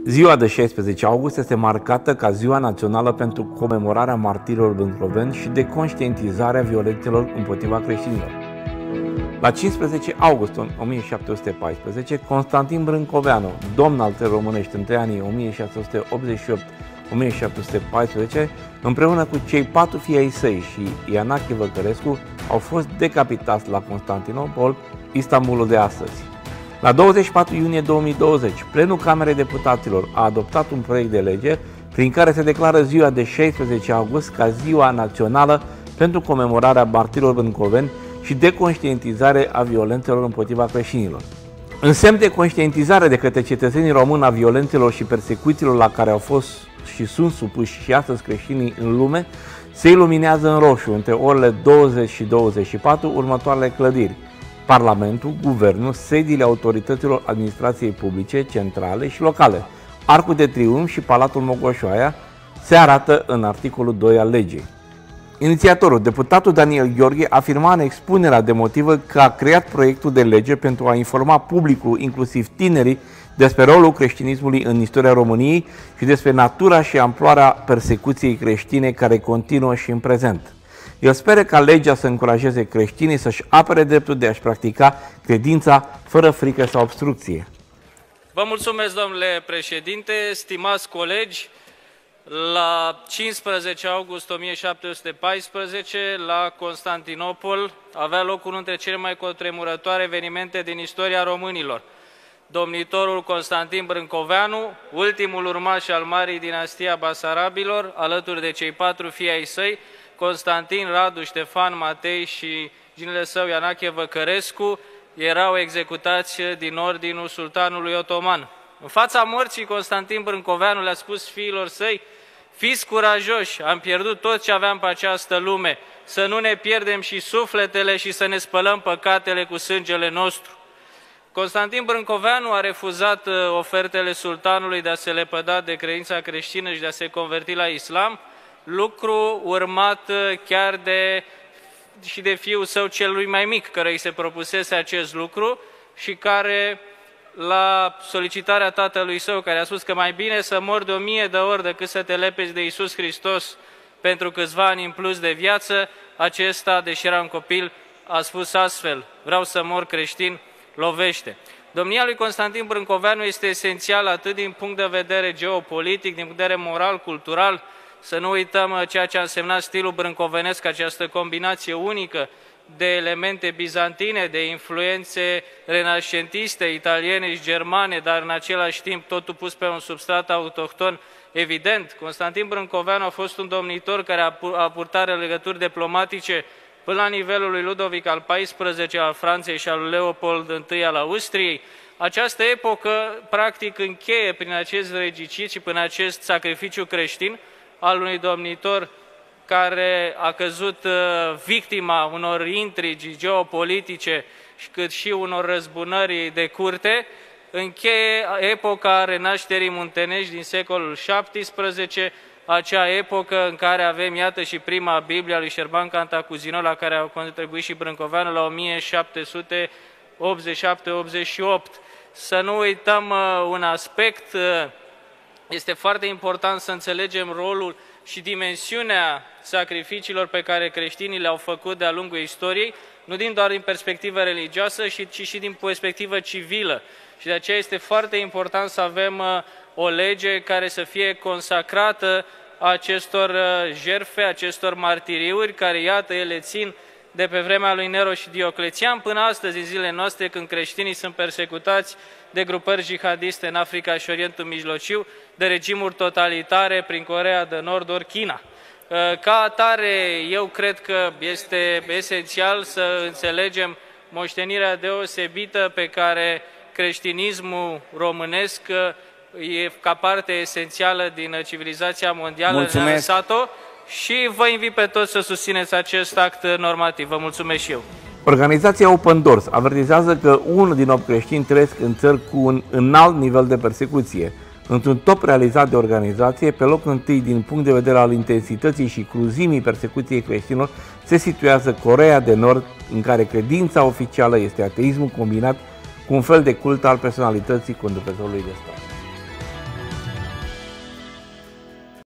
Ziua de 16 august este marcată ca Ziua Națională pentru comemorarea martirilor bâncloveni și de conștientizarea violențelor împotriva creștinilor. La 15 august 1714, Constantin Brâncoveanu, domn al țării românești între anii 1688-1714, împreună cu cei 4 fii ai săi și Ianache Văcărescu, au fost decapitați la Constantinopol, Istanbulul de astăzi. La 24 iunie 2020, plenul Camerei Deputaților a adoptat un proiect de lege prin care se declară ziua de 16 august ca Ziua Națională pentru comemorarea martirilor bâncloveni și de conștientizare a violențelor împotriva creștinilor. În semn de conștientizare de către cetățenii români a violențelor și persecuțiilor la care au fost și sunt supuși și astăzi creștinii în lume, se iluminează în roșu între orele 20 și 24 următoarele clădiri: Parlamentul, Guvernul, sediile autorităților administrației publice, centrale și locale, Arcul de Triumf și Palatul Mogoșoaia, se arată în articolul 2 al legii. Inițiatorul, deputatul Daniel Gheorghe, afirma în expunerea de motive că a creat proiectul de lege pentru a informa publicul, inclusiv tinerii, despre rolul creștinismului în istoria României și despre natura și amploarea persecuției creștine care continuă și în prezent. El speră ca legea să încurajeze creștinii să-și apere dreptul de a-și practica credința fără frică sau obstrucție. Vă mulțumesc, domnule președinte, stimați colegi. La 15 august 1714, la Constantinopol, avea loc unul dintre cele mai cutremurătoare evenimente din istoria românilor. Domnitorul Constantin Brâncoveanu, ultimul urmaș al marii dinastii a Basarabilor, alături de cei 4 fii ai săi, Constantin, Radu, Ștefan, Matei și ginele său Ianache Văcărescu, erau executați din ordinul sultanului otoman. În fața morții, Constantin Brâncoveanu le-a spus fiilor săi: fiți curajoși, am pierdut tot ce aveam pe această lume, să nu ne pierdem și sufletele și să ne spălăm păcatele cu sângele nostru. Constantin Brâncoveanu a refuzat ofertele sultanului de a se lepăda de credința creștină și de a se converti la islam, lucru urmat chiar de fiul său celui mai mic, care îi se propusese acest lucru și care, la solicitarea tatălui său, care a spus că mai bine să mor de 1000 de ori decât să te lepezi de Iisus Hristos pentru câțiva ani în plus de viață, acesta, deși era un copil, a spus astfel: vreau să mor creștin, lovește. Domnia lui Constantin Brâncoveanu este esențială atât din punct de vedere geopolitic, din punct de vedere moral, cultural. Să nu uităm ceea ce a însemnat stilul brâncovenesc, această combinație unică de elemente bizantine, de influențe renascentiste, italiene și germane, dar în același timp totul pus pe un substrat autohton evident. Constantin Brâncoveanu a fost un domnitor care a purtat legături diplomatice până la nivelul lui Ludovic al XIV al Franței și al lui Leopold I al Austriei. Această epocă, practic, încheie prin acest regicid și prin acest sacrificiu creștin al unui domnitor care a căzut victima unor intrigi geopolitice, cât și unor răzbunări de curte, încheie epoca renașterii muntenești din secolul XVII, acea epocă în care avem, iată, și prima Biblie a lui Șerban Cantacuzino, la care a contribuit și Brâncoveanu la 1787-88. Să nu uităm un aspect. Este foarte important să înțelegem rolul și dimensiunea sacrificiilor pe care creștinii le-au făcut de-a lungul istoriei, nu doar din perspectivă religioasă, ci și din perspectivă civilă. Și de aceea este foarte important să avem o lege care să fie consacrată acestor jertfe, acestor martiriuri, care, iată, ele țin de pe vremea lui Nero și Dioclețian până astăzi, în zilele noastre, când creștinii sunt persecutați de grupări jihadiste în Africa și Orientul Mijlociu, de regimuri totalitare prin Coreea de Nord ori China. Ca atare, eu cred că este esențial să înțelegem moștenirea deosebită pe care creștinismul românesc e ca parte esențială din civilizația mondială ne-a lăsat-o, și vă invit pe toți să susțineți acest act normativ. Vă mulțumesc și eu. Organizația Open Doors avertizează că 1 din 8 creștini trăiesc în țări cu un înalt nivel de persecuție. Într-un top realizat de organizație, pe locul întâi din punct de vedere al intensității și cruzimii persecuției creștinilor, se situează Coreea de Nord, în care credința oficială este ateismul combinat cu un fel de cult al personalității conducătorului de stat.